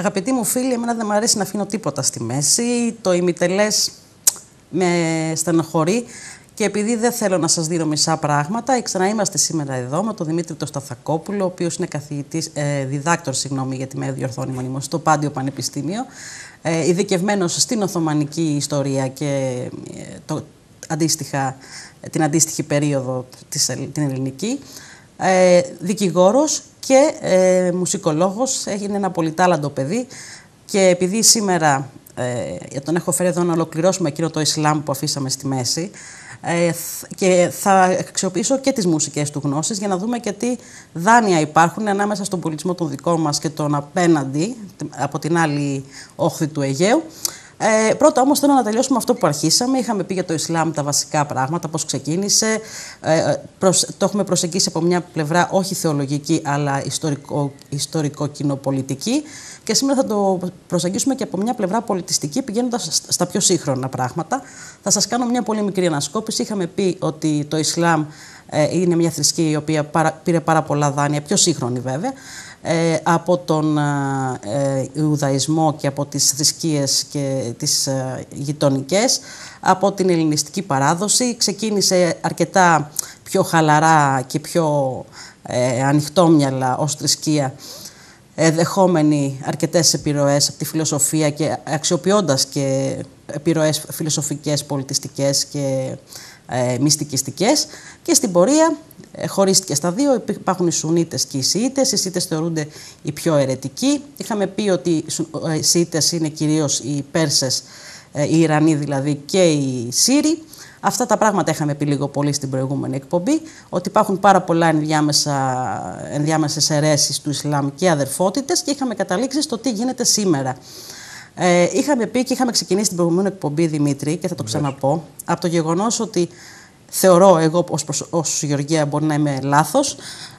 Αγαπητοί μου φίλοι, εμένα δεν μου αρέσει να αφήνω τίποτα στη μέση. Το ημιτελές με στενοχωρεί και επειδή δεν θέλω να σας δίνω μισά πράγματα, ξαναείμαστε σήμερα εδώ με τον Δημήτρη τον Σταθακόπουλο, ο οποίος είναι διδάκτορ για τη με διορθώνει μονίμως στο Πάντιο Πανεπιστήμιο, ειδικευμένος στην Οθωμανική ιστορία και την αντίστοιχη περίοδο την ελληνική, δικηγόρος και μουσικολόγος. Είναι ένα πολυτάλαντο παιδί και επειδή σήμερα τον έχω φέρει εδώ να ολοκληρώσουμε εκείνο το Ισλάμ που αφήσαμε στη μέση, και θα αξιοποιήσω και τις μουσικές του γνώσεις για να δούμε και τι δάνεια υπάρχουν ανάμεσα στον πολιτισμό των δικών μας και τον απέναντι, από την άλλη όχθη του Αιγαίου. Πρώτα όμως θέλω να τελειώσουμε αυτό που αρχίσαμε. Είχαμε πει για το Ισλάμ τα βασικά πράγματα, πώς ξεκίνησε. Το έχουμε προσεγγίσει από μια πλευρά όχι θεολογική, αλλά ιστορικό-κοινοπολιτική. Και σήμερα θα το προσεγγίσουμε και από μια πλευρά πολιτιστική, πηγαίνοντας στα πιο σύγχρονα πράγματα. Θα σας κάνω μια πολύ μικρή ανασκόπηση. Είχαμε πει ότι το Ισλάμ είναι μια θρησκεία η οποία πήρε πάρα πολλά δάνεια, πιο σύγχρονη βέβαια, από τον Ιουδαϊσμό και από τις θρησκείες και τις γειτονικές, από την ελληνιστική παράδοση. Ξεκίνησε αρκετά πιο χαλαρά και πιο ανοιχτόμυαλα ως θρησκεία, δεχόμενοι αρκετές επιρροές από τη φιλοσοφία και αξιοποιώντας και επιρροές φιλοσοφικές, πολιτιστικές και μυστικιστικές, και στην πορεία χωρίστηκε στα δύο. Υπάρχουν οι Σουνίτες και οι Σιήτες. Οι Σιήτες θεωρούνται οι πιο αιρετικοί. Είχαμε πει ότι οι Σιήτες είναι κυρίως οι Πέρσες, οι Ιρανοί δηλαδή, και οι Σύριοι. Αυτά τα πράγματα είχαμε πει λίγο πολύ στην προηγούμενη εκπομπή, ότι υπάρχουν πάρα πολλά ενδιάμεσες αιρέσεις του Ισλάμ και αδερφότητες, και είχαμε καταλήξει στο τι γίνεται σήμερα. Είχαμε πει και είχαμε ξεκινήσει την προηγούμενη εκπομπή, Δημήτρη, και θα το ξαναπώ, από το γεγονός ότι θεωρώ εγώ ως Γεωργία, μπορεί να είμαι λάθος,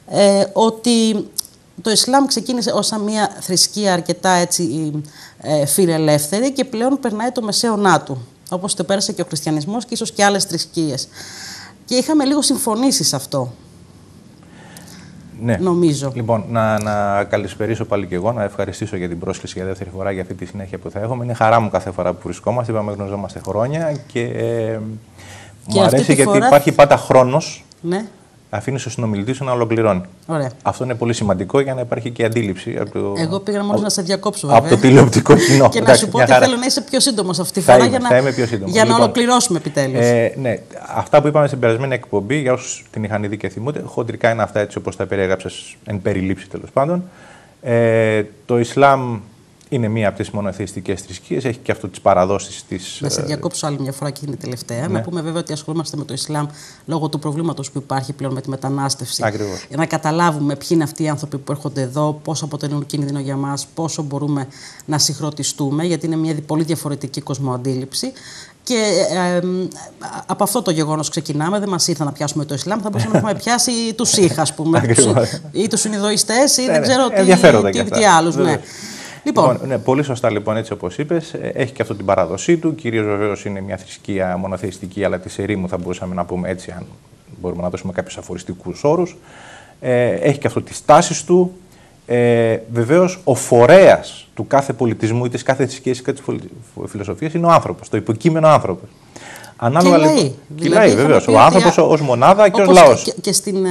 ότι το Ισλάμ ξεκίνησε ως μια θρησκεία αρκετά έτσι φιλελεύθερη και πλέον περνάει το μεσαίωνά του, όπως το πέρασε και ο χριστιανισμός και ίσως και άλλες θρησκείες. Και είχαμε λίγο συμφωνήσει σε αυτό. Ναι. Νομίζω. Λοιπόν, να καλησπερίσω πάλι και εγώ, να ευχαριστήσω για την πρόσκληση για δεύτερη φορά, για αυτή τη συνέχεια που θα έχουμε. Είναι χαρά μου κάθε φορά που βρισκόμαστε. Είπαμε, γνωριζόμαστε χρόνια και μου αρέσει γιατί υπάρχει πάντα χρόνος. Ναι. Αφήνει ο συνομιλητή σου να ολοκληρώνει. Ωραία. Αυτό είναι πολύ σημαντικό για να υπάρχει και αντίληψη. Εγώ πήγα μόνο να σε διακόψω, βέβαια. Από το τηλεοπτικό κοινό. Και να σου πω ότι θέλω να είσαι πιο σύντομος αυτή τη φορά για να ολοκληρώσουμε επιτέλους. Ναι, αυτά που είπαμε στην περασμένη εκπομπή, για όσους την είχαν ήδη και θυμούνται, χοντρικά είναι αυτά έτσι όπως τα περιέγραψες, εν περιλήψη τέλος πάντων. Το Ισλάμ είναι μία από τις μονοθεϊστικές θρησκείες, έχει και αυτό τις παραδόσεις της. Να σε διακόψω άλλη μια φορά και είναι η τελευταία. Ναι. Να πούμε βέβαια ότι ασχολούμαστε με το Ισλάμ λόγω του προβλήματος που υπάρχει πλέον με τη μετανάστευση. Ακριβώς. Για να καταλάβουμε ποιοι είναι αυτοί οι άνθρωποι που έρχονται εδώ, πόσο αποτελούν κίνδυνο για μας, πόσο μπορούμε να συγχρονιστούμε, γιατί είναι μια πολύ διαφορετική κοσμοαντίληψη. Και από αυτό το γεγονός ξεκινάμε. Δεν μας ήρθε να πιάσουμε το Ισλάμ. Θα μπορούσαμε να έχουμε πιάσει τους Σίχ, ας πούμε, ή τους Ινδουιστές, ή δεν ξέρω τι άλλους. Λοιπόν, ναι, πολύ σωστά λοιπόν, έτσι όπως είπες, έχει και αυτό την παράδοσή του. Κυρίως βεβαίως είναι μια θρησκεία μονοθεϊστική, αλλά της ερήμου θα μπορούσαμε να πούμε έτσι, αν μπορούμε να δώσουμε κάποιους αφοριστικούς όρους. Έχει και αυτό τις τάσεις του. Βεβαίως, ο φορέας του κάθε πολιτισμού ή της κάθε θρησκείας ή της φιλοσοφίας είναι ο άνθρωπος, το υποκείμενο άνθρωπος. Ανάλογα δηλαδή, κυλάει βεβαίως. Ο άνθρωπος ως μονάδα και ως λαός. Και στην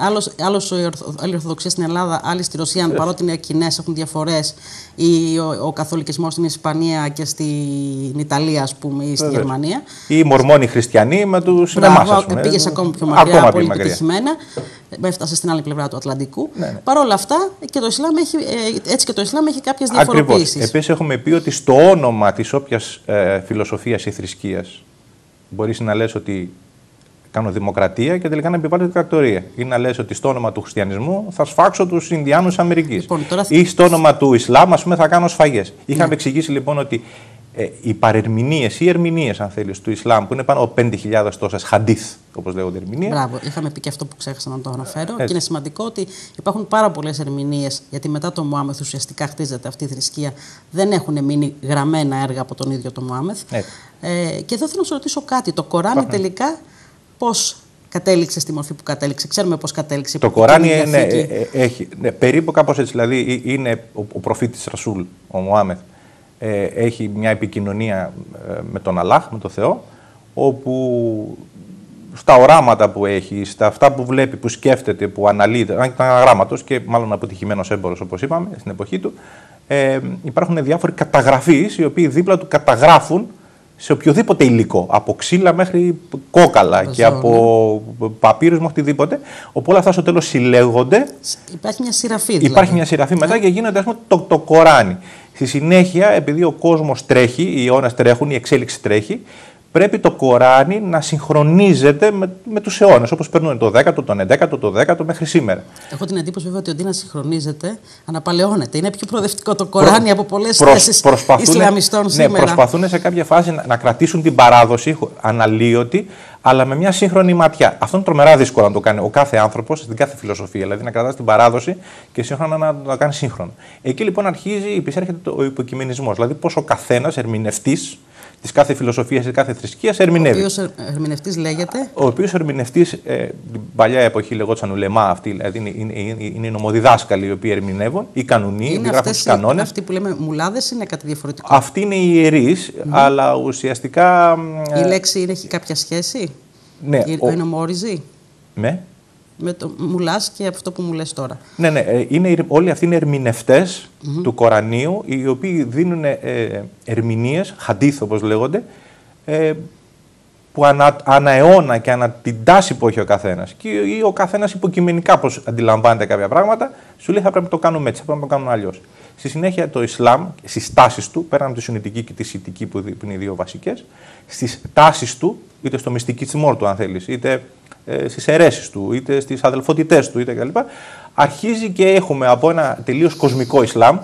άλλη Ορθοδοξία στην Ελλάδα, άλλη στη Ρωσία, παρότι είναι κοινές, έχουν διαφορές, ή ο καθολικισμός στην Ισπανία και στην Ιταλία, ας πούμε, ή στη Γερμανία. Ή οι Μορμόνοι χριστιανοί με τους εμάς. Πήγες ακόμα πιο μακριά, πολύ επιτυχημένα. Έφτασε στην άλλη πλευρά του Ατλαντικού. Παρ' όλα αυτά, και το Ισλάμ έχει κάποιες διαφοροποιήσεις. Επίσης, έχουμε πει ότι στο όνομα της όποιας φιλοσοφίας ή θρησκείας μπορείς να λες ότι κάνω δημοκρατία και τελικά να επιβάλλω δικτατορία. Ή να λες ότι στο όνομα του χριστιανισμού θα σφάξω τους Ινδιάνους Αμερικής. Λοιπόν, ή στο όνομα του Ισλάμ, ας πούμε, θα κάνω σφαγές. Είχαμε εξηγήσει λοιπόν ότι οι παρερμηνίες ή ερμηνείες, αν θέλεις, του Ισλάμ, που είναι πάνω από 5.000 τόσες χαντίθ, όπως λέγονται ερμηνείες. Μπράβο, είχαμε πει και αυτό που ξέχασα να το αναφέρω. Και είναι σημαντικό ότι υπάρχουν πάρα πολλές ερμηνείες, γιατί μετά τον Μωάμεθ ουσιαστικά χτίζεται αυτή η θρησκεία. Δεν έχουν μείνει γραμμένα έργα από τον ίδιο τον Μωάμεθ. Και εδώ θέλω να σου ρωτήσω κάτι. Το Κοράνι τελικά πώς κατέληξε στη μορφή που κατέληξε. Ξέρουμε πώς κατέληξε. Το Κοράνι έχει. Περίπου κάπως έτσι. Δηλαδή, είναι ο προφήτης Ρασούλ, ο Μωάμεθ. Έχει μια επικοινωνία με τον Αλλάχ, με τον Θεό, όπου στα οράματα που έχει, στα αυτά που βλέπει, που σκέφτεται, που αναλύεται, αν ήταν αγράμματος και μάλλον αποτυχημένος έμπορος, όπως είπαμε, στην εποχή του, υπάρχουν διάφοροι καταγραφείς οι οποίοι δίπλα του καταγράφουν σε οποιοδήποτε υλικό, από ξύλα μέχρι κόκαλα και από παπύρους μέχρι οτιδήποτε, όπου όλα αυτά στο τέλος συλλέγονται. Υπάρχει μια σειραφή δηλαδή. Υπάρχει μια σειραφή μετά και γίνεται, ας πούμε, το Κοράνι. Στη συνέχεια, επειδή ο κόσμος τρέχει, οι αιώνες τρέχουν, η εξέλιξη τρέχει, πρέπει το Κοράνι να συγχρονίζεται με τους αιώνες, όπως περνούν το 10ο, τον 11ο, το 10ο μέχρι σήμερα. Έχω την εντύπωση βέβαια ότι αντί να συγχρονίζεται, αναπαλαιώνεται. Είναι πιο προοδευτικό το Κοράνι από πολλές θέσεις Ισλαμιστών σήμερα. Ναι, προσπαθούν σε κάποια φάση να κρατήσουν την παράδοση αναλύωτη, αλλά με μια σύγχρονη ματιά. Αυτό είναι τρομερά δύσκολο να το κάνει ο κάθε άνθρωπος στην κάθε φιλοσοφία. Δηλαδή να κρατάς την παράδοση και σύγχρονα να το κάνει σύγχρονο. Εκεί λοιπόν υπησέρχεται ο υποκειμενισμός. Δηλαδή πώς ο καθένας ερμηνευτής της κάθε φιλοσοφίας, της κάθε θρησκείας ερμηνεύει. Ο οποίος ερμηνευτής λέγεται. Ο οποίος ερμηνευτής, την παλιά εποχή λεγόταν ουλεμά αυτή, δηλαδή είναι οι νομοδιδάσκαλοι οι οποίοι ερμηνεύουν, οι κανονοί, οι γράφουν τους κανόνες. Αυτοί που λέμε μουλάδες είναι κάτι διαφορετικό. Αυτοί είναι οι ιερείς, αλλά ουσιαστικά. Η λέξη έχει κάποια σχέση. Ναι. Ενομόριζει. Με το μουλάς και αυτό που μου λες τώρα. Ναι, όλοι αυτοί είναι ερμηνευτές του Κορανίου, οι οποίοι δίνουν ερμηνείες, χαντίθ όπως λέγονται, που ανά αιώνα και ανά την τάση που έχει ο καθένας. Ή ο καθένας υποκειμενικά πώς αντιλαμβάνεται κάποια πράγματα, σου λέει θα πρέπει να το κάνουμε έτσι, θα πρέπει να το κάνουμε αλλιώς. Στη συνέχεια το Ισλάμ, στις τάσεις του, πέραν από τη Σουννιτική και τη Σιητική που είναι οι δύο βασικές, στις τάσεις του, είτε στο μυστικισμό του αν θέλεις, είτε στις αιρέσεις του, είτε στις αδελφότητές του, είτε κλπ. Αρχίζει και έχουμε από ένα τελείως κοσμικό Ισλάμ,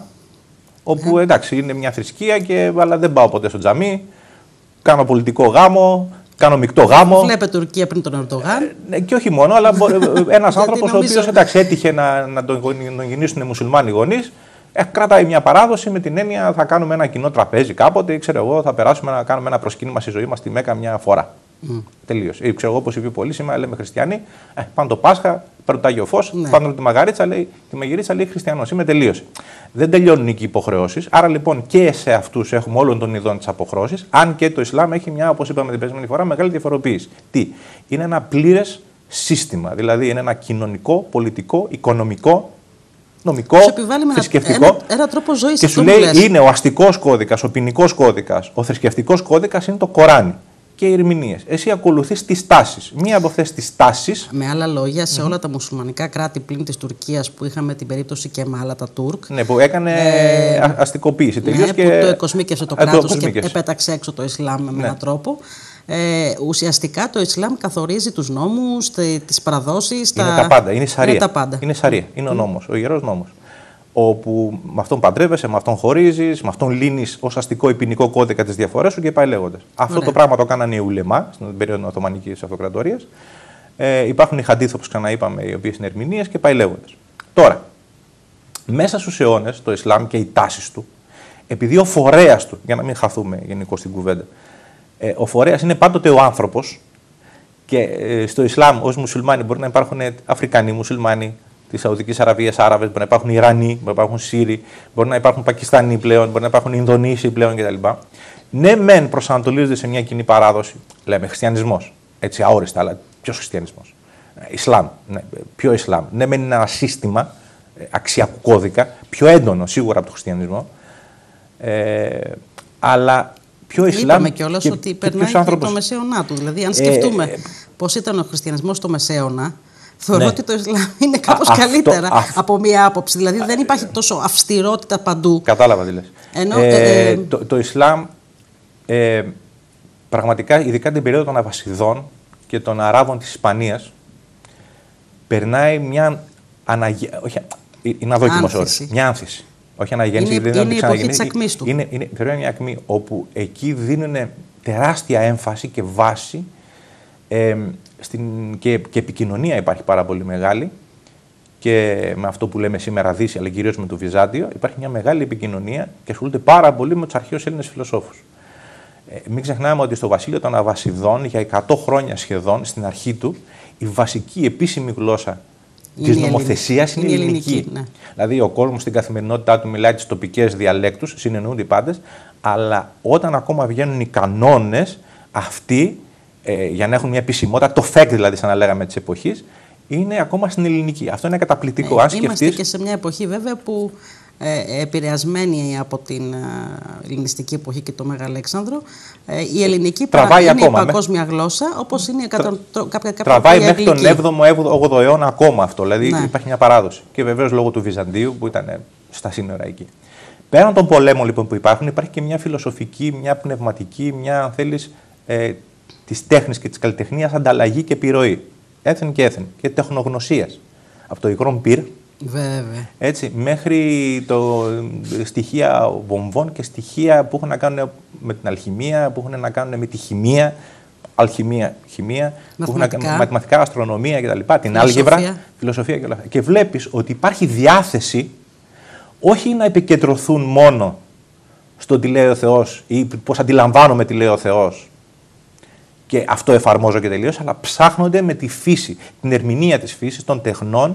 όπου εντάξει είναι μια θρησκεία, αλλά δεν πάω ποτέ στο τζαμί, κάνω πολιτικό γάμο, κάνω μεικτό γάμο. Βλέπε Τουρκία πριν τον Ερντογάν. Και όχι μόνο, αλλά ένας άνθρωπος ο οποίος έτυχε να τον γεννήσουν μουσουλμάνοι γονείς, κρατάει μια παράδοση με την έννοια θα κάνουμε ένα κοινό τραπέζι κάποτε, ξέρω εγώ, θα περάσουμε να κάνουμε ένα προσκύνημα στη ζωή μας στη Μέκα μια φορά. Τελείωσε. Ξέρω εγώ πως είπε πολύ σήμερα, λέμε χριστιανοί, πάνε το Πάσχα, παίρνουν το Άγιο Φως, πάνε τη Μαγαρίτσα, τη Μαγειρίτσα λέει χριστιανός. Είμαι, τελείωσε. Δεν τελειώνουν εκεί οι υποχρεώσεις. Άρα λοιπόν και σε αυτούς έχουμε όλων των ειδών τις αποχρώσεις, αν και το Ισλάμ έχει μια, όπως είπαμε την περασμένη φορά, μεγάλη διαφοροποίηση. Τι? Είναι ένα πλήρες σύστημα. Δηλαδή είναι ένα κοινωνικό, πολιτικό, οικονομικό, νομικό, θρησκευτικό. Ένα τρόπο ζωής. Και σου λέει είναι ο αστικός κώδικας, ο ποινικός κώδικας, ο θρησκευτικός κώδικας είναι το Κοράνι. Και οι ερμηνείες. Εσύ ακολουθείς τις τάσεις. Μία από αυτές τις τάσεις. Με άλλα λόγια, σε όλα τα μουσουλμανικά κράτη πλην της Τουρκίας που είχαμε την περίπτωση Κεμάλ Ατατούρκ. Ναι, που έκανε αστικοποίηση τελείως. Ναι, και που το εκοσμίκευσε το κράτος και επέταξε έξω το Ισλάμ με έναν τρόπο. Ουσιαστικά το Ισλάμ καθορίζει τους νόμους, τις παραδόσεις. Είναι τα πάντα. Είναι σαρία. Είναι τα πάντα. Είναι σαρία. Είναι ο νόμος, ο ιερός νόμος. Όπου με αυτόν παντρεύεσαι, με αυτόν χωρίζεις, με αυτόν λύνεις ως αστικό ή ποινικό κώδικα τις διαφορές σου και πάει λέγοντας. Αυτό το πράγμα το κάνανε οι ουλεμά στην περίοδο Οθωμανικής Αυτοκρατορίας. Υπάρχουν οι χαντίθ, όπως ξαναείπαμε, οι οποίες είναι ερμηνείες και πάει λέγοντας. Τώρα, μέσα στους αιώνες, το Ισλάμ και οι τάσεις του, επειδή ο φορέας του, για να μην χαθούμε γενικώς στην κουβέντα, ο φορέας είναι πάντοτε ο άνθρωπος και στο Ισλάμ ως μουσουλμάνοι μπορεί να υπάρχουν Αφρικανοί μουσουλμάνοι, τη Σαουδική Αραβία, Άραβες, μπορεί να υπάρχουν Ιρανοί, μπορεί να υπάρχουν Σύριοι, μπορεί να υπάρχουν Πακιστανοί πλέον, μπορεί να υπάρχουν Ινδονήσιοι πλέον κτλ. Ναι, μεν προσανατολίζονται σε μια κοινή παράδοση, λέμε χριστιανισμός, έτσι αόριστα, αλλά ποιος χριστιανισμός? Ισλάμ, ναι, ποιο Ισλάμ? Ναι, μεν είναι ένα σύστημα αξιακού κώδικα, πιο έντονο σίγουρα από τον χριστιανισμό, αλλά πιο Ισλάμ. Είπαμε κιόλας ότι περνάει και το μεσαίωνά του. Δηλαδή, αν σκεφτούμε πώς ήταν ο χριστιανισμός στο μεσαίωνα. Θεωρώ ότι το Ισλάμ είναι κάπως καλύτερα από μία άποψη. Δηλαδή δεν υπάρχει τόσο αυστηρότητα παντού. Κατάλαβα τι λες. Το Ισλάμ πραγματικά, ειδικά την περίοδο των Αβασιδών και των Αράβων της Ισπανίας, περνάει μια είναι αδόκιμος όρος. Μια άνθηση. Όχι αναγέννηση. Είναι η εποχή της ακμής του. Είναι μια ακμή όπου εκεί δίνουν τεράστια έμφαση και βάση και επικοινωνία υπάρχει πάρα πολύ μεγάλη και με αυτό που λέμε σήμερα Δύση, αλλά κυρίως με το Βυζάντιο, υπάρχει μια μεγάλη επικοινωνία και ασχολούνται πάρα πολύ με τους αρχαίους Έλληνες φιλοσόφους. Μην ξεχνάμε ότι στο βασίλειο των Αβασιδών για 100 χρόνια σχεδόν, στην αρχή του, η βασική επίσημη γλώσσα της νομοθεσίας είναι η ελληνική. Ναι. Δηλαδή, ο κόσμος στην καθημερινότητά του μιλάει τις τοπικές διαλέκτους, συνεννοούνται οι πάντες, αλλά όταν ακόμα βγαίνουν οι κανόνες αυτοί, για να έχουν μια επισημότητα, το ΦΕΚ δηλαδή, σαν να λέγαμε της εποχής, είναι ακόμα στην ελληνική. Αυτό είναι καταπληκτικό. Αν σκεφτείς... Είμαστε και σε μια εποχή βέβαια που επηρεασμένη από την ελληνιστική εποχή και το Μέγα Αλέξανδρο, η ελληνική τραβάει είναι ακόμα, η παγκόσμια γλώσσα, όπως είναι κάποια τραβάει μέχρι τον 7ο-8ο αιώνα ακόμα αυτό. Δηλαδή υπάρχει μια παράδοση. Και βεβαίως λόγω του Βυζαντίου που ήταν στα σύνορα εκεί. Πέραν των πολέμων λοιπόν που υπάρχουν, υπάρχει και μια φιλοσοφική, μια πνευματική, μια αν θέλεις, της τέχνης και της καλλιτεχνίας ανταλλαγή και επιρροή. Έθεν και έθεν και τεχνογνωσίας. Από το υγρόν πυρ, έτσι, μέχρι στοιχεία βομβών και στοιχεία που έχουν να κάνουν με την αλχημία, που έχουν να κάνουν με τη χημεία, χημεία, μαθηματικά, αστρονομία κτλ. Την άλγευρα, φιλοσοφία και όλα αυτά. Και βλέπεις ότι υπάρχει διάθεση όχι να επικεντρωθούν μόνο στον τι λέει ο Θεός ή πώς αντιλαμβάνομαι τι λέει ο Θεός και αυτό εφαρμόζω και τελείως, αλλά ψάχνονται με τη φύση, την ερμηνεία της φύσης, των τεχνών,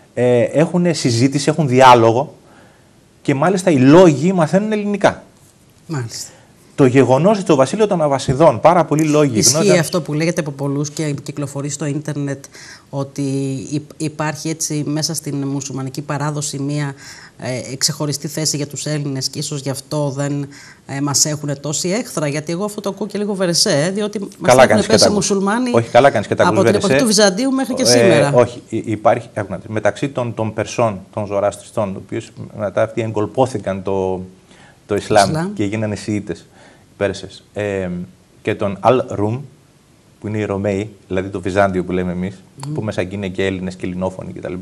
έχουν συζήτηση, έχουν διάλογο και μάλιστα οι λόγοι μαθαίνουν ελληνικά. Μάλιστα. Το γεγονός ότι το βασίλειο των Αβασιδών, πάρα πολλοί λόγοι. Ισχύει αυτό που λέγεται από πολλούς και κυκλοφορεί στο ίντερνετ, ότι υπάρχει έτσι μέσα στην μουσουλμανική παράδοση μία ξεχωριστή θέση για τους Έλληνες και ίσως γι' αυτό δεν μας έχουν τόση έχθρα. Γιατί εγώ αυτό το ακούω και λίγο βερεσέ, διότι μας έχουν πέσει μουσουλμάνοι. Όχι, καλά κάνεις και τα από την εποχή του Βυζαντίου μέχρι και σήμερα. Όχι, υπάρχει μεταξύ των Περσών, των Ζωραστριστών, οι οποίοι μετά αυτοί εγκολπώθηκαν το Ισλάμ και γίνανε Σιήτες. Πέρσες, και τον Αλ-Ρουμ, που είναι οι Ρωμαίοι, δηλαδή το Βυζάντιο που λέμε εμείς, που μέσα εκεί είναι και Έλληνες και Ελληνόφωνοι κτλ.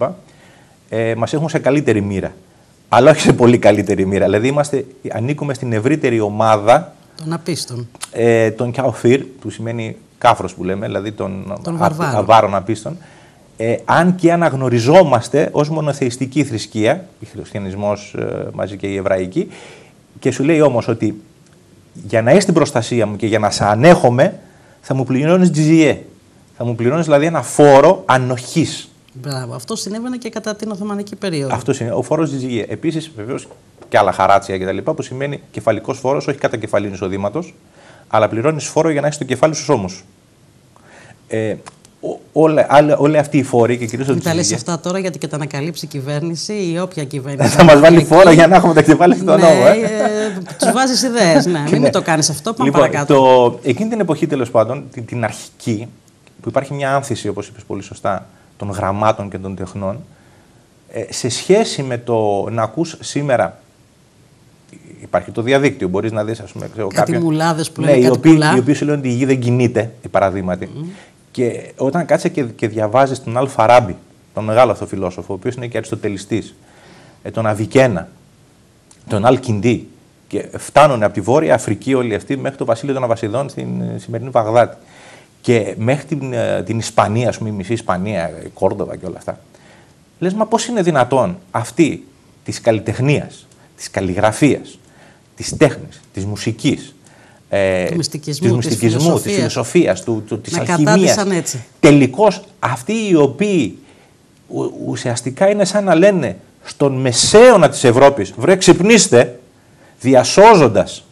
Μας έχουν σε καλύτερη μοίρα. Αλλά όχι σε πολύ καλύτερη μοίρα. Δηλαδή ανήκουμε στην ευρύτερη ομάδα των απίστων. Των Καοφύρ, που σημαίνει κάφρος που λέμε, δηλαδή των αβάρων απίστων. Αν και αναγνωριζόμαστε ως μονοθεϊστική θρησκεία, ο χριστιανισμός μαζί και η εβραϊκή, και σου λέει όμως ότι για να είσαι στην προστασία μου και για να σε ανέχομαι, θα μου πληρώνεις τζιζιέ. Θα μου πληρώνεις δηλαδή ένα φόρο ανοχής. Μπράβο. Αυτό συνέβαινε και κατά την Οθωμανική περίοδο. Αυτό είναι ο φόρος τζιζιέ. Επίσης, βεβαίως και άλλα χαράτσια κτλ. Που σημαίνει κεφαλικός φόρος, όχι κατά κεφαλήν εισοδήματος, αλλά πληρώνεις φόρο για να έχεις το κεφάλι στους ώμους. Όλοι αυτοί οι φόροι και κυρίως. Μην τα λες αυτά τώρα γιατί και τα ανακαλύψει η κυβέρνηση ή όποια κυβέρνηση. Θα μας βάλει φόρο για να έχουμε τα κεφάλια στον νόμο. Τους βάζεις ιδέες. Μην το κάνεις αυτό. Πάμε παρακάτω. Εκείνη την εποχή, τέλος πάντων, την αρχική, που υπάρχει μια άνθηση, όπως είπες πολύ σωστά, των γραμμάτων και των τεχνών, σε σχέση με το να ακούς σήμερα. Υπάρχει το διαδίκτυο, μπορείς να δεις, ας πούμε, κάτι μουλάδες που λένε κάτι οι οποίοι σου λένε ότι η γη δεν κινείται, παραδείγματι. Και όταν κάτσε και διαβάζεις τον Αλ-Φαράμπι, τον μεγάλο αυτό φιλόσοφο, ο οποίος είναι και αριστοτελιστής, τον Αβικένα, τον Αλ-Κιντή, και φτάνουν από τη Βόρεια Αφρική όλοι αυτοί μέχρι το βασίλειο των Αβασιδών στην σημερινή Βαγδάτη. Και μέχρι την Ισπανία, ας πούμε, η μισή Ισπανία, η Κόρδοβα και όλα αυτά. Λες, μα πώς είναι δυνατόν αυτοί της καλλιτεχνίας, της καλλιγραφίας, της τέχνης, της μουσικής, του μυστικισμού, της φιλοσοφίας, της αλχημίας. Τελικώς αυτοί οι οποίοι ουσιαστικά είναι σαν να λένε στον μεσαίωνα της Ευρώπης, βρε ξυπνήστε, διασώζοντας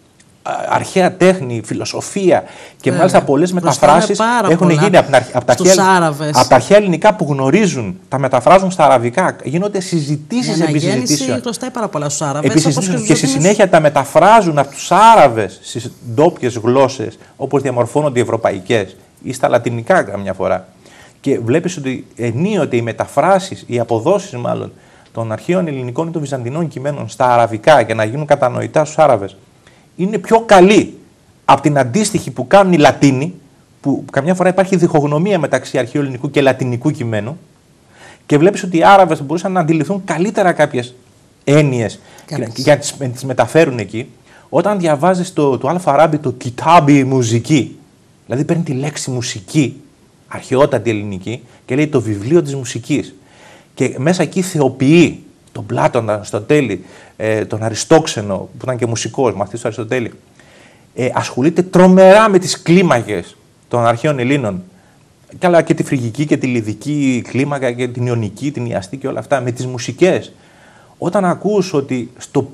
αρχαία τέχνη, φιλοσοφία και μάλιστα πολλές μεταφράσεις έχουν γίνει από τα αρχαία ελληνικά που γνωρίζουν, τα μεταφράζουν στα αραβικά. Γίνονται συζητήσεις επί συζητήσεων. Χρωστάει πάρα πολλά στους Άραβες. Και στη συνέχεια τα μεταφράζουν από τους Άραβες στις ντόπιες γλώσσες, όπως διαμορφώνονται οι ευρωπαϊκές ή στα λατινικά καμιά φορά. Και βλέπεις ότι ενίοτε οι μεταφράσεις, οι αποδόσεις μάλλον των αρχαίων ελληνικών ή των βυζαντινών κειμένων στα αραβικά για να γίνουν κατανοητά στους Άραβες είναι πιο καλή από την αντίστοιχη που κάνουν οι Λατίνοι, που καμιά φορά υπάρχει διχογνωμία μεταξύ αρχαίου ελληνικού και λατινικού κειμένου, και βλέπεις ότι οι Άραβες μπορούσαν να αντιληφθούν καλύτερα κάποιες έννοιες για να τις μεταφέρουν εκεί. Όταν διαβάζεις το Αλ-Φαράμπι, το Κιτάμπι μουζική, δηλαδή παίρνει τη λέξη μουσική, αρχαιότατη ελληνική, και λέει το βιβλίο της μουσικής. Και μέσα εκεί θεοποιεί τον Πλάτωνα, τον Αριστοτέλη, τον Αριστόξενο, που ήταν και μουσικός, μαθητής του Αριστοτέλη. Ασχολείται τρομερά με τις κλίμακες των αρχαίων Ελλήνων καλά, και τη φρυγική και τη λιδική κλίμακα και την ιωνική, την ιαστή και όλα αυτά, με τις μουσικές. Όταν ακούς ότι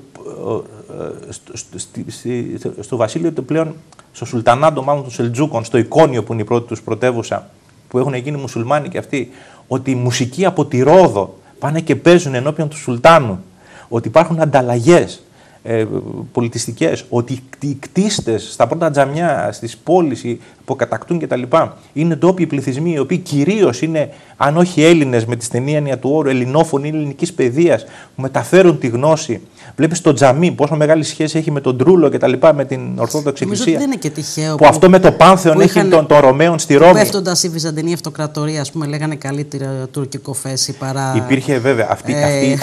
στο βασίλειο του πλέον, στο Σουλτανάτο μάλλον των Σελτζούκων, στο Εικόνιο που είναι η πρώτη τους πρωτεύουσα, που έχουν γίνει μουσουλμάνοι και αυτοί, ότι η μουσική από τη Ρόδο πάνε και παίζουν ενώπιον του Σουλτάνου, ότι υπάρχουν ανταλλαγές πολιτιστικές, ότι οι κτίστες στα πρώτα τζαμιά, στις πόλεις που κατακτούν κτλ. Είναι ντόπιοι πληθυσμοί, οι οποίοι κυρίως είναι, αν όχι Έλληνες με τη στενή έννοια του όρου, ελληνόφωνοι ή ελληνικής παιδείας, που μεταφέρουν τη γνώση. Βλέπεις το τζαμί, πόσο μεγάλη σχέση έχει με τον Τρούλο κτλ. Με την Ορθόδοξη Εκκλησία. Δεν είναι και τυχαίο. Που αυτό με το Πάνθεον έχει των Ρωμαίων στη Ρώμη. Πέφτοντας η Βυζαντινή Αυτοκρατορία, ας πούμε, λέγανε καλύτερα τουρκικό φέση παρά. Υπήρχε βέβαια αυτή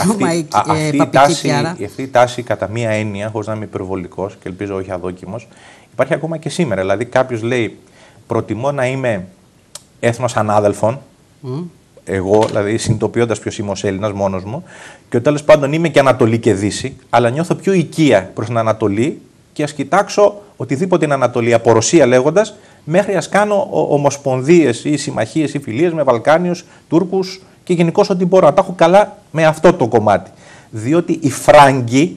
η τάση κατά μία έννοια, χωρίς να είμαι υπερβολικός και ελπίζω όχι αδόκιμος, υπάρχει ακόμα και σήμερα. Δηλαδή, κάποιος λέει, προτιμώ να είμαι έθνος ανάδελφων, εγώ, δηλαδή, συνειδητοποιώντας ποιος είμαι ως Έλληνας μόνος μου, και τέλος πάντων είμαι και Ανατολή και Δύση, αλλά νιώθω πιο οικία προς την Ανατολή και ας κοιτάξω οτιδήποτε είναι Ανατολή, από Ρωσία λέγοντας, μέχρι ας κάνω ομοσπονδίες ή συμμαχίες ή φιλίες με Βαλκάνιους, Τούρκους και γενικώς ό,τι μπορώ να τα έχω καλά με αυτό το κομμάτι. Διότι οι Φράγκοι,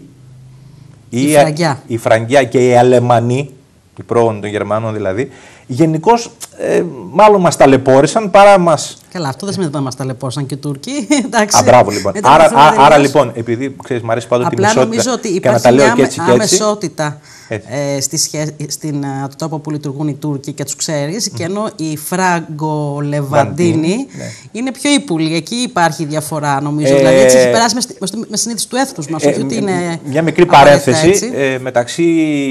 η Φραγκιά και οι Αλεμανοί, οι πρόγονοι των Γερμανών δηλαδή, γενικώς μάλλον μας ταλαιπώρησαν παρά μας. Καλά, αυτό δεν σημαίνει ότι μας ταλαιπώρησαν και οι Τούρκοι. Εντάξει. Μπράβο λοιπόν. Άρα λοιπόν, επειδή ξέρεις, μου αρέσει πάντα τη μεσότητα. Απλά νομίζω ότι υπάρχει μια αμεσότητα στην τόπο που λειτουργούν οι Τούρκοι και τους ξέρεις, και ενώ οι Φράγκο-Λεβαντίνοι είναι πιο ύπουλοι. Εκεί υπάρχει διαφορά, νομίζω. Δηλαδή έτσι έχει περάσει με συνείδηση του έθνους μας. Ότι είναι μια μικρή παρένθεση. Μεταξύ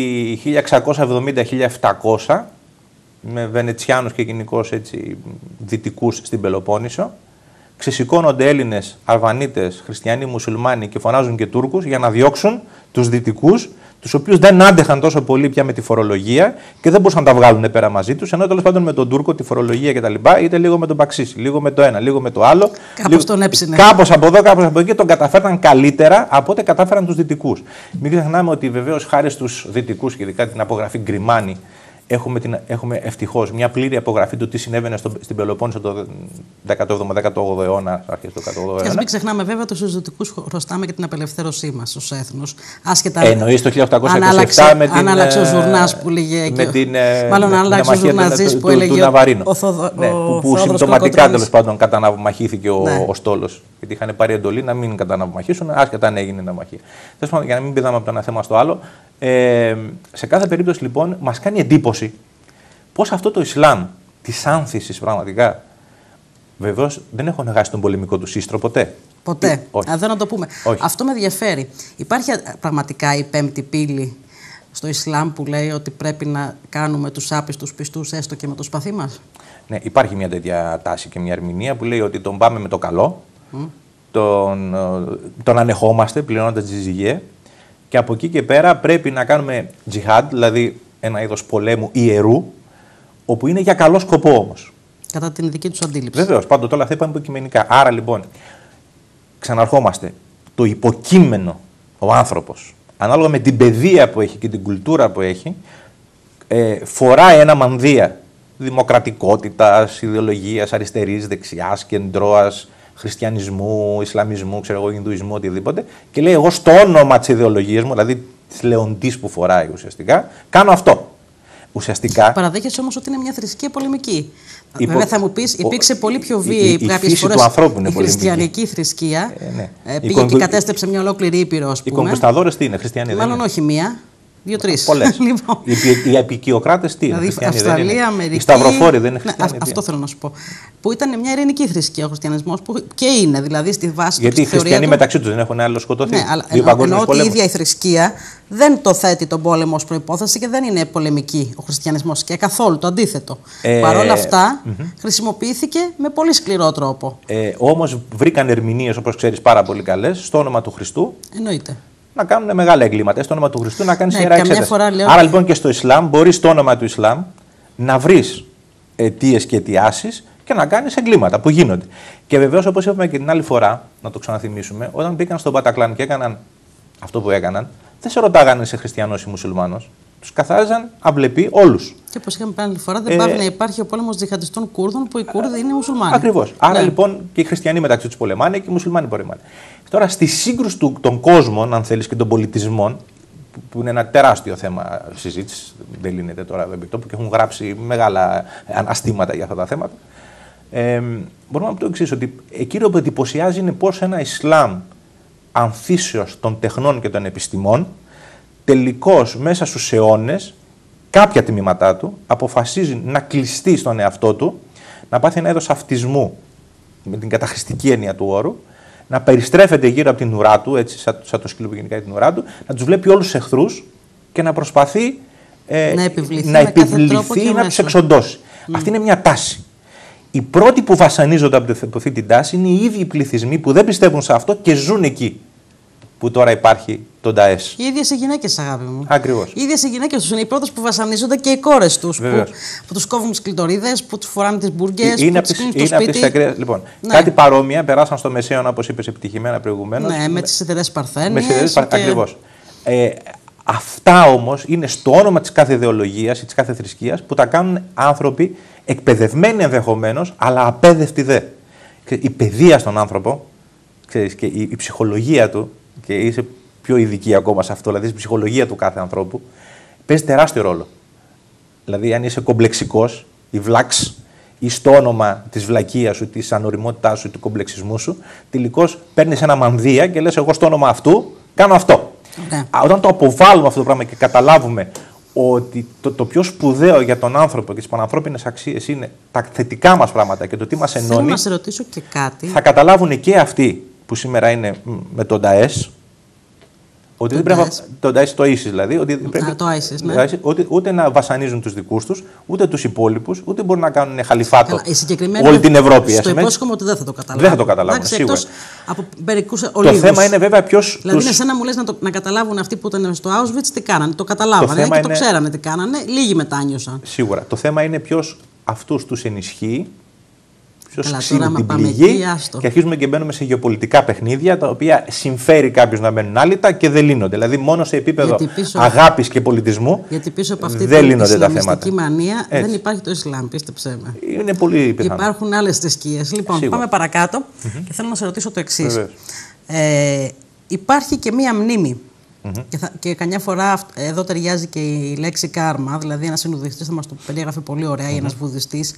1670-1700. Με Βενετσιάνους και γενικώς έτσι δυτικούς στην Πελοπόννησο, ξεσηκώνονται Έλληνες, Αλβανίτες, Χριστιανοί, Μουσουλμάνοι και φωνάζουν και Τούρκους για να διώξουν τους δυτικούς, τους οποίους δεν άντεχαν τόσο πολύ πια με τη φορολογία και δεν μπορούσαν να τα βγάλουν πέρα μαζί τους. Ενώ τέλος πάντων με τον Τούρκο τη φορολογία κτλ. Είτε λίγο με τον Μπαξίση, λίγο με το ένα, λίγο με το άλλο. Κάπως τον έψινε. Κάπως από εδώ, κάπως από εκεί τον καταφέραν καλύτερα από ό,τι κατάφεραν τους δυτικούς. Μην ξεχνάμε ότι βεβαίως χάρη στους δυτικούς και ειδικά την απογραφή Γκριμάνη. Έχουμε ευτυχώς μια πλήρη απογραφή του τι συνέβαινε στην Πελοπόννησο το 17ο-18ο αιώνα, αρχές του 18ου αιώνα. Και ας μην ξεχνάμε βέβαια ότι στους δυτικούς χρωστάμε και την απελευθέρωσή μας ως έθνος. Εννοείς το 1827 με την. Αν άλλαξε ο Ζουρνάς που λέγε. Μάλλον αν άλλαξε ο Ζουρναζής που έλεγε. Του Ναβαρίνου. Που συμπτωματικά τέλος πάντων καταναυμαχήθηκε ο στόλος. Γιατί είχαν πάρει εντολή να μην καταναυμαχήσουν, άσχετα αν έγινε ναυμαχία. Τέλος πάντων, για να μην πηδάμε από το ένα θέμα στο άλλο. Σε κάθε περίπτωση λοιπόν μας κάνει εντύπωση πως αυτό το Ισλάμ της άνθησης πραγματικά, βεβαίως δεν έχουν χάσει τον πολεμικό του σύστρο ποτέ. Ποτέ. Δεν να το πούμε. Όχι. Αυτό με ενδιαφέρει. Υπάρχει πραγματικά η πέμπτη πύλη στο Ισλάμ που λέει ότι πρέπει να κάνουμε τους άπιστους πιστούς έστω και με το σπαθί μας? Ναι, υπάρχει μια τέτοια τάση και μια ερμηνεία που λέει ότι τον πάμε με το καλό, τον ανεχόμαστε πληρώνοντας τη ζυγία. Και από εκεί και πέρα πρέπει να κάνουμε τζιχάντ, δηλαδή ένα είδος πολέμου ιερού, όπου είναι για καλό σκοπό όμως. Κατά την δική τους αντίληψη. Βεβαίως, πάντοτε όλα αυτά είπαμε υποκειμενικά. Άρα λοιπόν, ξαναρχόμαστε. Το υποκείμενο, ο άνθρωπος, ανάλογα με την παιδεία που έχει και την κουλτούρα που έχει, φοράει ένα μανδύα δημοκρατικότητας, ιδεολογίας, αριστερής, δεξιάς, κεντρώας, χριστιανισμού, Ισλαμισμού, ξέρω εγώ, Ινδουισμού, οτιδήποτε, και λέει: εγώ στο όνομα της ιδεολογίας μου, δηλαδή της λεοντής που φοράει ουσιαστικά, κάνω αυτό. Ουσιαστικά. Παραδέχεσαι όμως ότι είναι μια θρησκεία πολεμική. Βέβαια θα μου πεις, υπήρξε πολύ πιο βίαιη κάποιες φορές η χριστιανική θρησκεία. Πήγε και κατέστρεψε μια ολόκληρη ήπειρο, ας πούμε. Οι κονκουισταδόρες τι είναι, χριστιανοί? Μάλλον όχι μία. Δύο-τρεις. Πολλές. Οι επικιοκράτες τι είναι? Δηλαδή, Αυστραλία, Αμερική. Οι Σταυροφόροι δεν είναι χριστιανοί? Αυτό θέλω να σου πω. Που ήταν μια ειρηνική θρησκεία ο χριστιανισμός, που και είναι δηλαδή στη βάση του. Γιατί οι χριστιανοί μεταξύ τους δεν έχουν άλλο σκοτωθεί. Ναι, αλλά ενώ ότι η ίδια η θρησκεία δεν το θέτει τον πόλεμο ως προϋπόθεση και δεν είναι πολεμική ο χριστιανισμός και καθόλου το αντίθετο. Παρ' όλα αυτά χρησιμοποιήθηκε με πολύ σκληρό τρόπο. Όμως βρήκαν ερμηνείες, όπως ξέρεις πάρα πολύ καλές, στο όνομα του Χριστού. Εννοείται. Να κάνουν μεγάλα εγκλήματα. Στο όνομα του Χριστού να κάνεις ιερά εξέταση. Άρα λοιπόν και στο Ισλάμ μπορείς στο όνομα του Ισλάμ να βρεις αιτίες και αιτιάσεις και να κάνεις εγκλήματα που γίνονται. Και βεβαίως, όπως είπαμε και την άλλη φορά, να το ξαναθυμίσουμε, όταν πήγαν στον Πατακλάν και έκαναν αυτό που έκαναν, δεν σε ρωτάγανε είσαι χριστιανός ή μουσουλμάνος. τους καθάριζαν αυλεποί όλους. Και όπως είχαμε πει άλλη φορά, δεν πάει να υπάρχει ο πόλεμος τζιχαντιστών Κούρδων που οι Κούρδοι είναι μουσουλμάνοι. Ακριβώς. Άρα λοιπόν και οι χριστιανοί μεταξύ τους πολεμάνε και οι μουσουλμάνοι πολεμάνε. Τώρα στη σύγκρουση των κόσμων, αν θέλεις, και των πολιτισμών, που είναι ένα τεράστιο θέμα συζήτησης, δεν λύνεται τώρα εδώ επί τόπου και έχουν γράψει μεγάλα αναστήματα για αυτά τα θέματα. Μπορούμε να πω το εξής, ότι εκείνο που εντυπωσιάζει είναι πώς ένα Ισλάμ αμφίσεως των τεχνών και των επιστημών, τελικώς μέσα στους αιώνες, κάποια τμήματά του αποφασίζει να κλειστεί στον εαυτό του, να πάθει ένα είδος αυτισμού, με την καταχρηστική έννοια του όρου, να περιστρέφεται γύρω από την ουρά του, έτσι σαν το σκύλο που γενικά την ουρά του, να τους βλέπει όλους τους εχθρούς και να προσπαθεί να επιβληθεί ή να τους εξοντώσει. Αυτή είναι μια τάση. Οι πρώτοι που βασανίζονται από αυτή την τάση είναι οι ίδιοι πληθυσμοί που δεν πιστεύουν σε αυτό και ζουν εκεί που τώρα υπάρχει το Νταές. Οι ίδιες οι γυναίκες, αγάπη μου. Ακριβώς. Οι ίδιες οι γυναίκες τους είναι οι πρώτες που βασανίζονται και οι κόρες τους. Που τους κόβουν τις κλειτορίδες, που τους φοράνε τις μπουργκές, που τους κλείνουν στο σπίτι. Λοιπόν, κάτι παρόμοια περάσαν στο Μεσαίωνα, όπως είπες επιτυχημένα προηγουμένως. Ναι, με τις σιδερές Παρθένιες. Ακριβώς. Αυτά όμως είναι στο όνομα της κάθε ιδεολογίας ή της κάθε θρησκείας που τα κάνουν άνθρωποι εκπαιδευμένοι ενδεχομένως, αλλά απέδευτοι δε. Η παιδεία στον άνθρωπο, ξέρεις, και η ψυχολογία του, και είσαι πιο ειδική ακόμα σε αυτό, δηλαδή η ψυχολογία του κάθε ανθρώπου, παίζει τεράστιο ρόλο. Δηλαδή, αν είσαι κομπλεξικός ή βλάξ, ή στο όνομα της βλακείας σου, της ανοριμότητάς σου, του κομπλεξισμού σου, τελικώς παίρνεις ένα μανδύα και λες: εγώ στο όνομα αυτού κάνω αυτό. Ναι. Όταν το αποβάλουμε αυτό το πράγμα και καταλάβουμε ότι το πιο σπουδαίο για τον άνθρωπο και τις πανανθρώπινες αξίες είναι τα θετικά μας πράγματα και το τι μας ενώνει. Θέλω να σε ρωτήσω και κάτι. Θα καταλάβουν και αυτοί που σήμερα είναι με τον Νταές. Ότι δεν πρέπει το Νταές, το ISIS δηλαδή. Ότι πρέπει, το ISIS, ναι. Ούτε να βασανίζουν τους δικούς τους, ούτε τους υπόλοιπους, ούτε μπορούν να κάνουν χαλιφάτο συγκεκριμένα όλη την Ευρώπη. Στο υπόσχομαι ότι δεν θα το καταλάβουν. Δεν θα το καταλάβουν, σίγουρα. Από μερικούς το θέμα είναι βέβαια ποιος. Δηλαδή, είναι σαν να μου λες να καταλάβουν αυτοί που ήταν στο Auschwitz τι κάνανε. Το καταλάβανε και το ξέρανε τι κάνανε. Λίγοι μετάνιωσαν. Σίγουρα. Το θέμα είναι ποιος αυτούς τους ενισχύει. Ποιος ξύνει την πληγή και αρχίζουμε και μπαίνουμε σε γεωπολιτικά παιχνίδια τα οποία συμφέρει κάποιος να μένουν άλυτα και δεν λύνονται. Δηλαδή, μόνο σε επίπεδο αγάπης και πολιτισμού γιατί πίσω από αυτή δεν την λύνονται τα θέματα. Ισλαμιστική μανία δεν υπάρχει το Ισλάμ, πίστεψέ με. Είναι πολύ πιθανό. Υπάρχουν άλλες θρησκείες. Λοιπόν, πάμε παρακάτω και θέλω να σε ρωτήσω το εξής. Υπάρχει και μία μνήμη. Και καμιά φορά εδώ ταιριάζει και η λέξη κάρμα, δηλαδή ένας συνουδιστής θα μας το περιέγραφε πολύ ωραία ή ένας βουδιστής.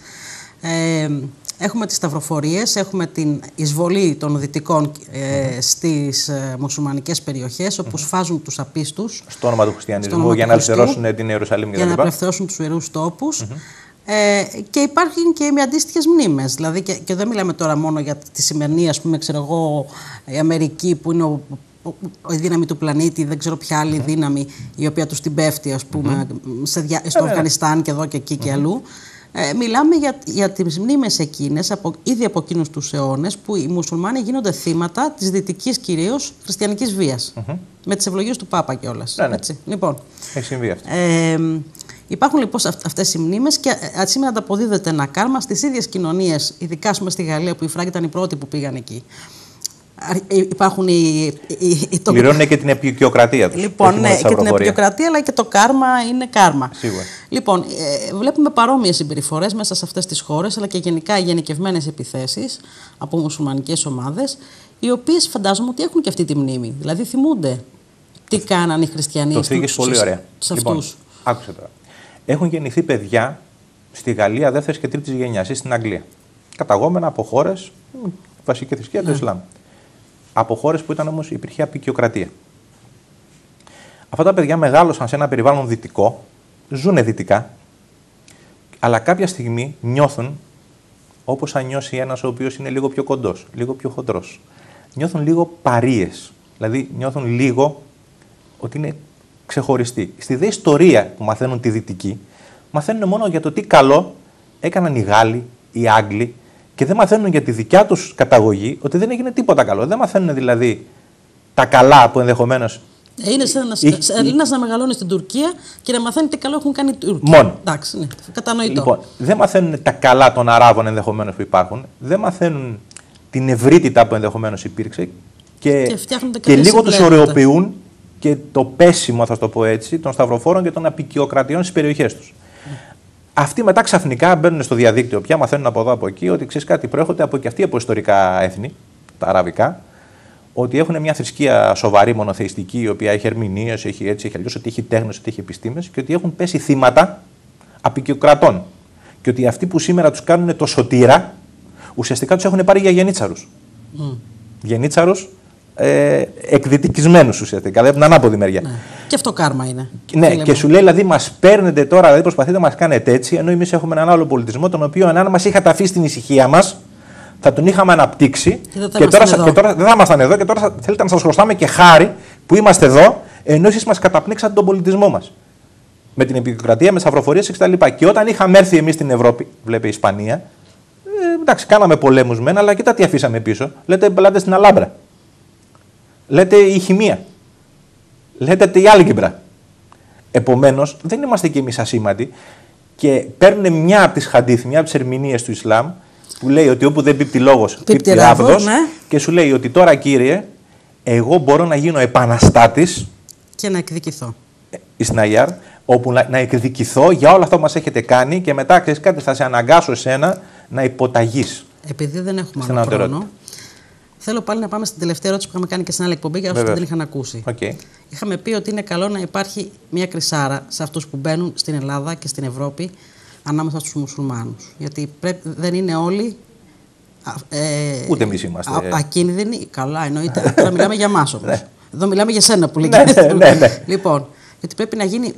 Έχουμε τις σταυροφορίες, έχουμε την εισβολή των δυτικών στις μουσουλμανικές περιοχές, όπου σφάζουν τους απίστους. Στο όνομα του χριστιανισμού, για να ελευθερώσουν την Ιερουσαλήμ και για να απελευθερώσουν τους ιερούς τόπους. Και υπάρχουν και με αντίστοιχες μνήμες. Δηλαδή, και δεν μιλάμε τώρα μόνο για τη σημερινή, ας πούμε, ξέρω εγώ, η Αμερική που είναι η δύναμη του πλανήτη, δεν ξέρω ποια άλλη δύναμη η οποία τους την πέφτει, ας πούμε, στο Αφγανιστάν και εδώ και εκεί και αλλού. Μιλάμε για τις μνήμες εκείνες, ήδη από εκείνους τους αιώνες, που οι μουσουλμάνοι γίνονται θύματα της δυτικής κυρίως χριστιανικής βίας. Με τις ευλογίες του Πάπα κιόλας. Ναι. Λοιπόν, έχει συμβεί αυτό. Υπάρχουν λοιπόν αυτές οι μνήμες και σήμερα ανταποδίδεται ένα κάρμα στις ίδιες κοινωνίες, ειδικά στη Γαλλία που οι Φράγκοι ήταν οι πρώτοι που πήγαν εκεί. Υπάρχουν πληρώνουν και την επικιοκρατία τους. Λοιπόν, ναι, και την επικιοκρατία, αλλά και το κάρμα είναι κάρμα. Σίγουρα. Λοιπόν, βλέπουμε παρόμοιες συμπεριφορές μέσα σε αυτές τις χώρες, αλλά και γενικά γενικευμένες επιθέσεις από μουσουλμανικές ομάδες, οι οποίες φαντάζομαι ότι έχουν και αυτή τη μνήμη. Δηλαδή θυμούνται τι κάνανε οι χριστιανοί στους πολύ ωραία. Σε λοιπόν, αυτούς. Άκουσε τώρα. Έχουν γεννηθεί παιδιά στη Γαλλία δεύτερης και τρίτης γενιάς ή στην Αγγλία. Καταγόμενα από χώρες, βασική θρησκεία του Ισλάμ. Από χώρες που όμως υπήρχε απικιοκρατία. Αυτά τα παιδιά μεγάλωσαν σε ένα περιβάλλον δυτικό, ζουν δυτικά, αλλά κάποια στιγμή νιώθουν όπως θα νιώσει ένας ο οποίος είναι λίγο πιο κοντός, λίγο πιο χοντρός. Νιώθουν λίγο παρείες, δηλαδή νιώθουν λίγο ότι είναι ξεχωριστοί. Στη δε ιστορία που μαθαίνουν τη δυτική, μαθαίνουν μόνο για το τι καλό έκαναν οι Γάλλοι, οι Άγγλοι, και δεν μαθαίνουν για τη δικιά τους καταγωγή ότι δεν έγινε τίποτα καλό. Δεν μαθαίνουν δηλαδή τα καλά που ενδεχομένως. Είναι σαν Έλληνας να μεγαλώνει στην Τουρκία και να μαθαίνει τι καλό έχουν κάνει οι Τούρκοι. Μόνο. Εντάξει, ναι, κατανοητό. Λοιπόν, δεν μαθαίνουν τα καλά των Αράβων ενδεχομένως που υπάρχουν. Δεν μαθαίνουν την ευρύτητα που ενδεχομένως υπήρξε. Και λίγο τους ωρεοποιούν και το πέσιμο, θα το πω έτσι, των σταυροφόρων και των αποικιοκρατιών στις περιοχές τους. Αυτοί μετά ξαφνικά μπαίνουν στο διαδίκτυο πια, μαθαίνουν από εδώ από εκεί ότι ξέρεις κάτι, προέρχονται από και αυτοί από ιστορικά έθνη, τα αραβικά, ότι έχουν μια θρησκεία σοβαρή, μονοθεϊστική, η οποία έχει ερμηνείες, έχει έτσι, έχει αλλιώς, ότι έχει τέχνες, ότι έχει επιστήμες και ότι έχουν πέσει θύματα αποικιοκρατών. Και ότι αυτοί που σήμερα τους κάνουν το σωτήρα, ουσιαστικά τους έχουν πάρει για γενίτσαρους. Γενίτσαρους εκδυτικισμένους ουσιαστικά, δηλαδή από την ανάποδη μεριά. Ναι. Και αυτό κάρμα είναι. Ναι, και σου λέει δηλαδή μας παίρνετε τώρα, δηλαδή προσπαθείτε να μας κάνετε έτσι, ενώ εμείς έχουμε έναν άλλο πολιτισμό, τον οποίο αν μας είχατε αφήσει στην ησυχία μας, θα τον είχαμε αναπτύξει και τώρα δεν θα ήμασταν εδώ και τώρα θέλετε να σας χρωστάμε και χάρη που είμαστε εδώ, ενώ εσείς μας καταπνίξατε τον πολιτισμό μας. Με την επικρατεία, με τις αυροφορίες κτλ. Και όταν είχαμε έρθει εμείς στην Ευρώπη, βλέπε η Ισπανία, εντάξει, κάναμε πολέμους μεν, αλλά κοίτα τι αφήσαμε πίσω. Λέτε πελάτε στην Αλάμπρα. Λέτε η χημεία. Λέτε η άλγебρα. Επομένως, δεν είμαστε κι εμείς ασήμαντοι και παίρνουν μια από τις χαντίθ, μια από τις ερμηνείες του Ισλάμ, που λέει ότι όπου δεν πίπτει λόγος, πίπτει ράβδος, ναι. Και σου λέει ότι τώρα, κύριε, εγώ μπορώ να γίνω επαναστάτης και να εκδικηθώ. Ισναγιάρ, όπου να εκδικηθώ για όλα αυτά που μας έχετε κάνει και μετά, ξέρεις κάτι, θα σε αναγκάσω εσένα να υποταγείς. Επειδή δεν έχουμε άλλο χρόνο, θέλω πάλι να πάμε στην τελευταία ερώτηση που είχαμε κάνει και στην άλλη εκπομπή για όσους δεν είχαν ακούσει. Είχαμε πει ότι είναι καλό να υπάρχει μια κρυσάρα σε αυτούς που μπαίνουν στην Ελλάδα και στην Ευρώπη ανάμεσα στους μουσουλμάνους. Γιατί δεν είναι όλοι ούτε εμείς είμαστε ακίνδυνοι. Καλά, εννοείται. Τώρα μιλάμε για εμάς όμως. Εδώ μιλάμε για σένα που λέει. Λοιπόν, γιατί πρέπει να γίνει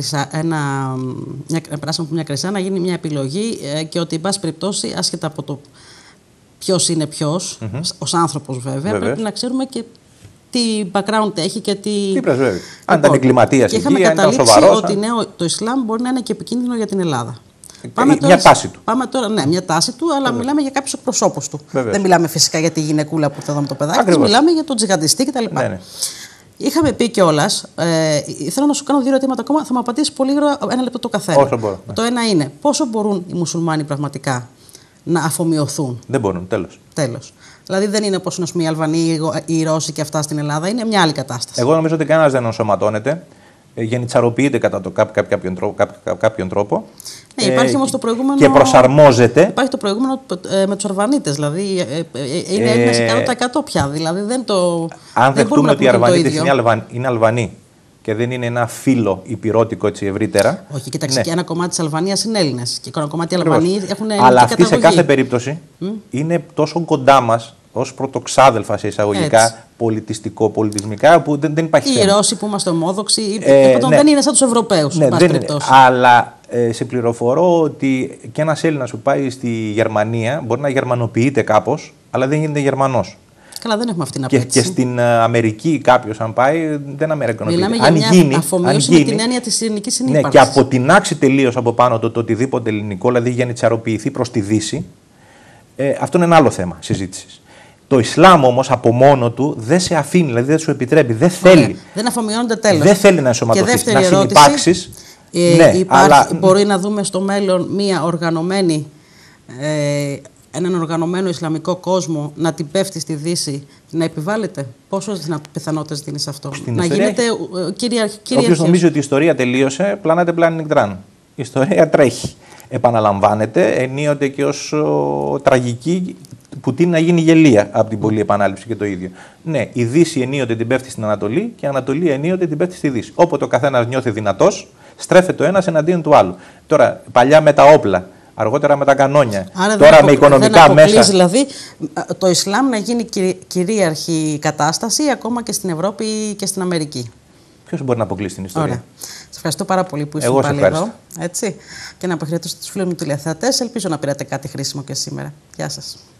μια κρυσά, να γίνει μια επιλογή και ότι, εν πάση περιπτώσει, άσχετα από το ποιος είναι ποιος, ως άνθρωπος βέβαια, πρέπει να ξέρουμε και τι background έχει και τι πρεσβεύει. Αν ήταν εγκληματίας εκεί, αν ήταν σοβαρός. Ότι το Ισλάμ μπορεί να είναι και επικίνδυνο για την Ελλάδα. Μια τάση του. Πάμε τώρα, ναι, μια τάση του, αλλά μιλάμε για κάποιους εκπροσώπους του. Δεν μιλάμε φυσικά για τη γυναικούλα που ήρθε εδώ με το παιδάκι, μιλάμε για τον τζιχαντιστή κτλ. Ναι. Είχαμε πει κιόλας, θέλω να σου κάνω 2 ερωτήματα ακόμα, θα μου απαντήσεις πολύ γρήγορα, 1 λεπτό το καθένα. Όσο μπορώ. Το ένα είναι, πόσο μπορούν οι μουσουλμάνοι πραγματικά να αφομοιωθούν? Δεν μπορούν, τέλος. Δηλαδή δεν είναι όπως είναι οι Αλβανοί, οι Ρώσοι και αυτά στην Ελλάδα, είναι μια άλλη κατάσταση. Εγώ νομίζω ότι κανένας δεν ενσωματώνεται. Γενιτσαροποιείται κατά κάποιον τρόπο. Ναι, υπάρχει όμως το προηγούμενο. Και προσαρμόζεται. Υπάρχει το προηγούμενο με τους Αρβανίτες. Δηλαδή είναι Έλληνες 100% πια. Δηλαδή δεν το. Αν δεχτούμε ότι οι Αρβανίτες είναι Αλβανοί και δεν είναι ένα φύλλο υπηρώτικο έτσι ευρύτερα. Όχι, κοιτάξτε, και ένα κομμάτι της Αλβανίας είναι Έλληνες. Και ένα κομμάτι Αλβανοί έχουν ελληνική αλλά αυτοί σε κάθε περίπτωση είναι τόσο κοντά μας ως πρωτοξάδελφα σε εισαγωγικά, πολιτισμικά, που δεν υπάρχει θέμα. Οι Ρώσοι που είμαστε ομόδοξοι, δεν είναι σαν τους Ευρωπαίους. Ναι, αλλά σε πληροφορώ ότι και ένας Έλληνας που πάει στη Γερμανία μπορεί να γερμανοποιείται κάπως, αλλά δεν γίνεται Γερμανός. Καλά, δεν έχουμε αυτή την απέτηση. Και στην Αμερική κάποιος αν πάει, δεν αμερικανοποιείται. Μιλάμε για μια αφομοίωση με την έννοια της ελληνικής συνύπαρξης. Ναι, και αποτινάξει τελείως από πάνω το οτιδήποτε ελληνικό, δηλαδή για να τσαροποιηθεί προς τη Δύση, αυτό είναι ένα άλλο θέμα συζήτησης. Το Ισλάμ όμως από μόνο του δεν σε αφήνει, δηλαδή δεν σου επιτρέπει, δεν θέλει. Δεν αφομοιώνεται τέλος. Δεν θέλει να ενσωματωθείς, να συνυπάρξεις. Μπορεί να δούμε στο μέλλον μια οργανωμένη, έναν οργανωμένο Ισλαμικό κόσμο να την πέφτει στη Δύση, να επιβάλλεται. Πόσες πιθανότητες δίνει αυτό? Να γίνεται κυριαρχία. Όποιος νομίζει ότι η ιστορία τελείωσε, πλανάτε πλάνη νικτράν. Η ιστορία τρέχει. Επαναλαμβάνεται, ενίοτε και ως τραγική, που τείνει να γίνει γελία από την πολλή επανάληψη και το ίδιο. Ναι, η Δύση ενίοτε την πέφτει στην Ανατολή και η Ανατολή ενίοτε την πέφτει στη Δύση. Όποτε ο καθένας νιώθει δυνατός, στρέφεται ο ένας εναντίον του άλλου. Τώρα, παλιά με τα όπλα, αργότερα με τα κανόνια, άρα τώρα με οικονομικά μέσα. Δηλαδή, το Ισλάμ να γίνει κυρίαρχη κατάσταση ακόμα και στην Ευρώπη και στην Αμερική. Ποιος μπορεί να αποκλείσει την ιστορία? Ωραία. Σας ευχαριστώ πάρα πολύ που ήσουν πάλι εδώ. Έτσι. Και να αποχαιρετήσω τους φίλους μου τηλεθεατές. Ελπίζω να πήρατε κάτι χρήσιμο και σήμερα. Γεια σας.